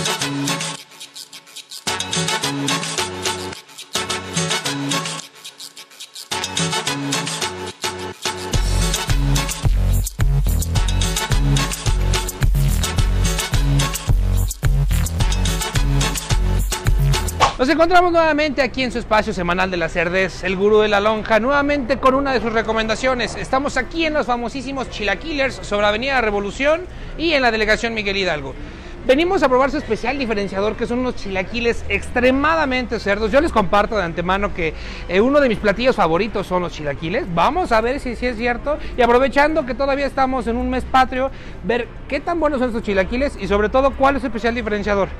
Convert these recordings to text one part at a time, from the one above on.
Nos encontramos nuevamente aquí en su espacio semanal de la Cerdez, el gurú de la lonja, nuevamente con una de sus recomendaciones. Estamos aquí en los famosísimos Chilaquilers sobre Avenida Revolución y en la delegación Miguel Hidalgo. Venimos a probar su especial diferenciador, que son unos chilaquiles extremadamente cerdos. Yo les comparto de antemano que uno de mis platillos favoritos son los chilaquiles. Vamos a ver si es cierto, y aprovechando que todavía estamos en un mes patrio, ver qué tan buenos son estos chilaquiles y sobre todo cuál es su especial diferenciador.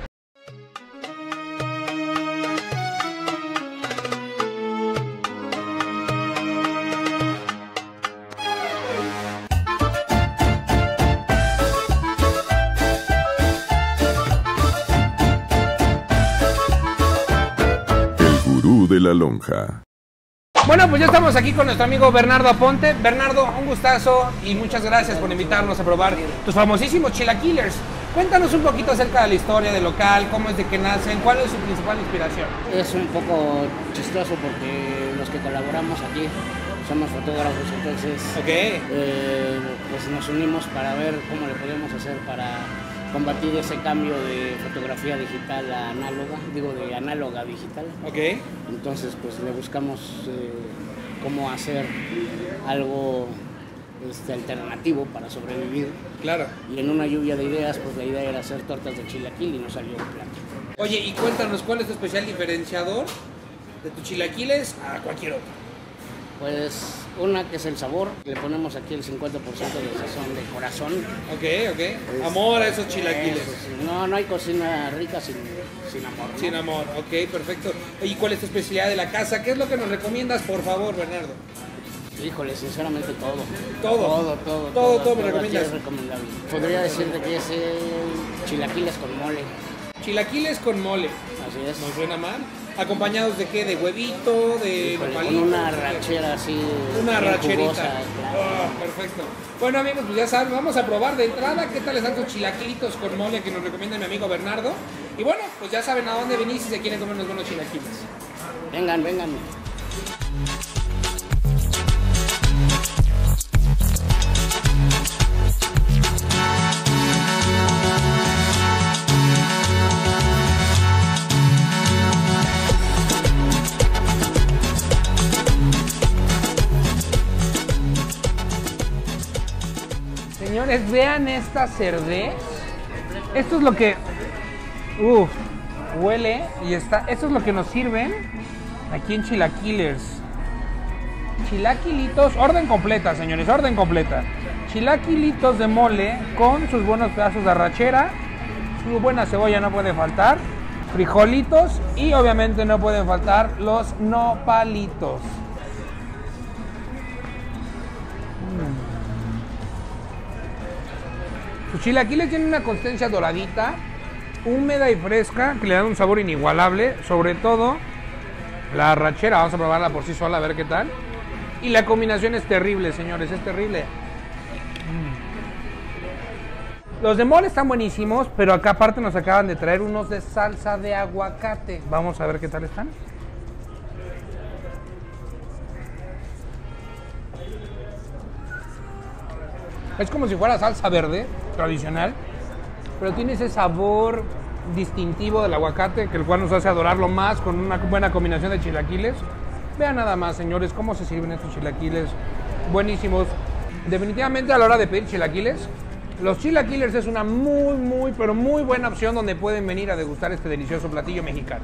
De la lonja. Bueno, pues ya estamos aquí con nuestro amigo Bernardo Aponte. Bernardo, un gustazo y muchas gracias por invitarnos a probar tus famosísimos chilaquilers. Cuéntanos un poquito acerca de la historia del local, cómo es de que nacen, cuál es su principal inspiración. Es un poco chistoso porque los que colaboramos aquí somos fotógrafos, entonces pues nos unimos para ver cómo le podemos hacer para combatir ese cambio de fotografía digital a análoga, de análoga a digital. Entonces pues le buscamos cómo hacer algo alternativo para sobrevivir. Claro. Y en una lluvia de ideas, pues la idea era hacer tortas de chilaquil y nos salió un plato. Oye, y cuéntanos, ¿cuál es tu especial diferenciador de tus chilaquiles a cualquier otro? Pues una que es el sabor, le ponemos aquí el 50% de sazón de corazón. Amor a esos chilaquiles. No hay cocina rica sin amor, ¿no? Sin amor, perfecto. ¿Y cuál es tu especialidad de la casa? ¿Qué es lo que nos recomiendas, por favor, Bernardo? Híjole, sinceramente todo. Todo me recomiendas. Es recomendable. Podría decirte que es chilaquiles con mole. Chilaquiles con mole. Así es. ¿No suena mal? ¿Acompañados de qué? ¿De huevito? ¿De nopalito? Con una rachera así. Una racherita. Jugosa, claro. Perfecto. Bueno, amigos, pues ya saben, vamos a probar de entrada qué tal están estos chilaquilitos con mole que nos recomienda mi amigo Bernardo. Y bueno, pues ya saben a dónde venir si se quieren comer unos buenos chilaquiles. Vengan. Señores, vean esta cerdez. Esto es lo que huele y está. Esto es lo que nos sirven aquí en Chilaquilers. Chilaquilitos, orden completa, señores, orden completa. Chilaquilitos de mole con sus buenos pedazos de arrachera, su buena cebolla no puede faltar, frijolitos y obviamente no pueden faltar los nopalitos. Sus chilaquiles tienen una consistencia doradita, húmeda y fresca, que le dan un sabor inigualable, sobre todo la arrachera. Vamos a probarla por sí sola a ver qué tal. Y la combinación es terrible, señores, es terrible. Los de mole están buenísimos, pero acá aparte nos acaban de traer unos de salsa de aguacate. Vamos a ver qué tal están. Es como si fuera salsa verde, tradicional, pero tiene ese sabor distintivo del aguacate, que el cual nos hace adorarlo más con una buena combinación de chilaquiles. Vean nada más, señores, cómo se sirven estos chilaquiles buenísimos. Definitivamente a la hora de pedir chilaquiles, los chilaquilers es una muy buena opción donde pueden venir a degustar este delicioso platillo mexicano.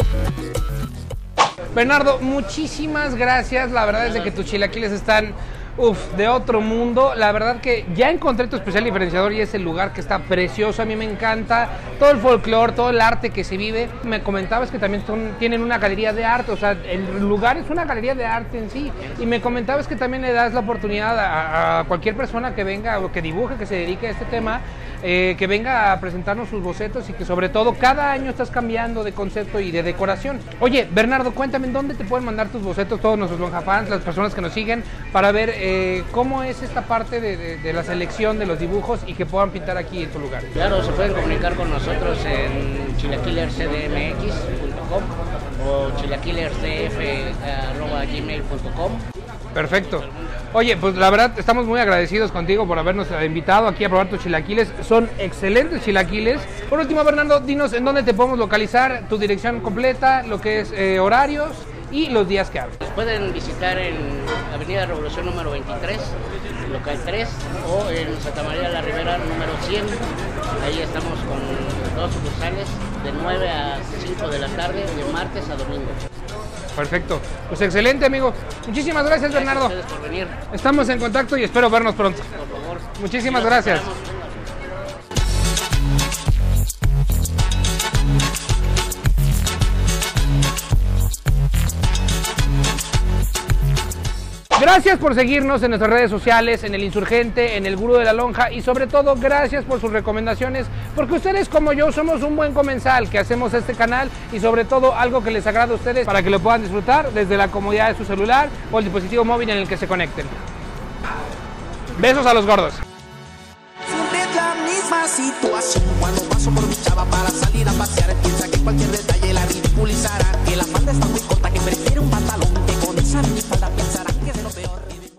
Bernardo, muchísimas gracias. La verdad es de que tus chilaquiles están de otro mundo. La verdad que ya encontré tu especial diferenciador y es el lugar que está precioso. A mí me encanta todo el folclore, todo el arte que se vive. Me comentabas que también tienen una galería de arte, o sea, el lugar es una galería de arte en sí. Y me comentabas que también le das la oportunidad a cualquier persona que venga o que dibuje, que se dedique a este tema, que venga a presentarnos sus bocetos y que sobre todo cada año estás cambiando de concepto y de decoración. Oye, Bernardo, cuéntame, ¿dónde te pueden mandar tus bocetos todos nuestros Lonja fans, las personas que nos siguen, para ver cómo es esta parte de la selección de los dibujos y que puedan pintar aquí en tu lugar? Claro, se pueden comunicar con nosotros en chilaquilerscdmx.com o chilaquilersdf@gmail.com. Perfecto. Oye, pues la verdad estamos muy agradecidos contigo por habernos invitado aquí a probar tus chilaquiles. Son excelentes chilaquiles. Por último, Bernardo, dinos en dónde te podemos localizar, tu dirección completa, lo que es horarios y los días que abres. Nos pueden visitar en Avenida Revolución número 23, local 3, o en Santa María de la Ribera número 100. Ahí estamos con 2 sucursales de 9 a 5 de la tarde, de martes a domingo. Perfecto. Pues excelente, amigo. Muchísimas gracias, Bernardo. Gracias a ustedes por venir. Estamos en contacto y espero vernos pronto. Por favor. Muchísimas gracias. Gracias por seguirnos en nuestras redes sociales, en El Insurgente, en El Gurú de la Lonja y sobre todo gracias por sus recomendaciones, porque ustedes como yo somos un buen comensal que hacemos este canal y sobre todo algo que les agrada a ustedes para que lo puedan disfrutar desde la comodidad de su celular o el dispositivo móvil en el que se conecten. Besos a los gordos. Siempre es la misma situación cuando paso por mi chava para salir a pasear. Piensa que cualquier detalle la ridiculizará, que la falda está muy corta, que prefiere un pantalón.